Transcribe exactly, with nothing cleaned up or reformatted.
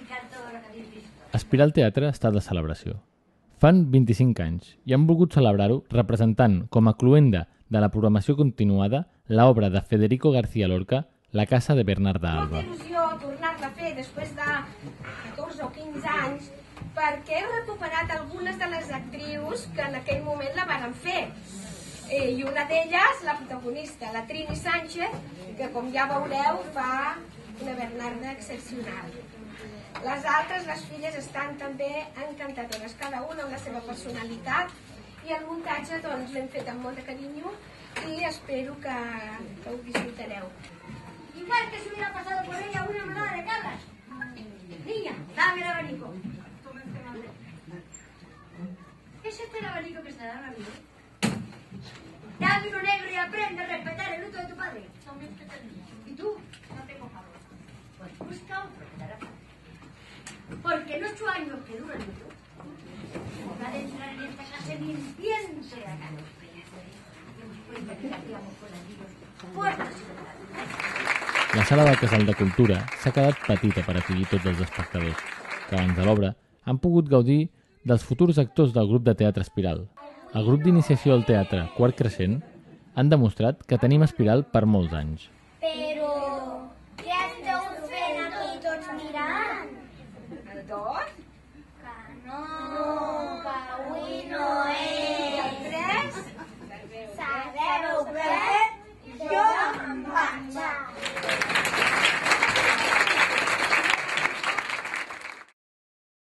Espiral Teatre està de celebració. Fan vint-i-cinc anys i han volgut celebrar-ho representant com a cloenda de la programació continuada l'obra de Federico García Lorca, La casa de Bernarda Alba. Molta il·lusió tornar-la a fer després de catorze o quinze anys perquè he recuperat algunes de les actrius que en aquell moment la van fer. Eh, I una d'elles, la protagonista, la Trini Sánchez, que com ja veureu fa una Bernarda excepcional. Les altres, les filles, estan també encantadores, cada una amb la seva personalitat, i el muntatge doncs l'hem fet amb molt de carinyo i espero que, que ho disfrutareu. Igual que si hubiera pasado por ella una manada de cabras. Niña, dame el abanico. ¿Qué es este el abanico que se da a mí? Dame uno negro y aprende a respetar el luto de tu padre. ¿Y tú? No tengo padre. Pues busca otro que te hará falta. Porque en ocho años que dura el luto, podrá de entrar en esta casa bien, bien se haga. Pues me quedaríamos con las niños fuertes y verdad. La sala del Casal de Cultura s'ha quedat petita per acollir tots els espectadors, que abans de l'obra han pogut gaudir dels futurs actors del grup de teatre Espiral. El grup d'iniciació al teatre Quart Creixent han demostrat que tenim Espiral per molts anys.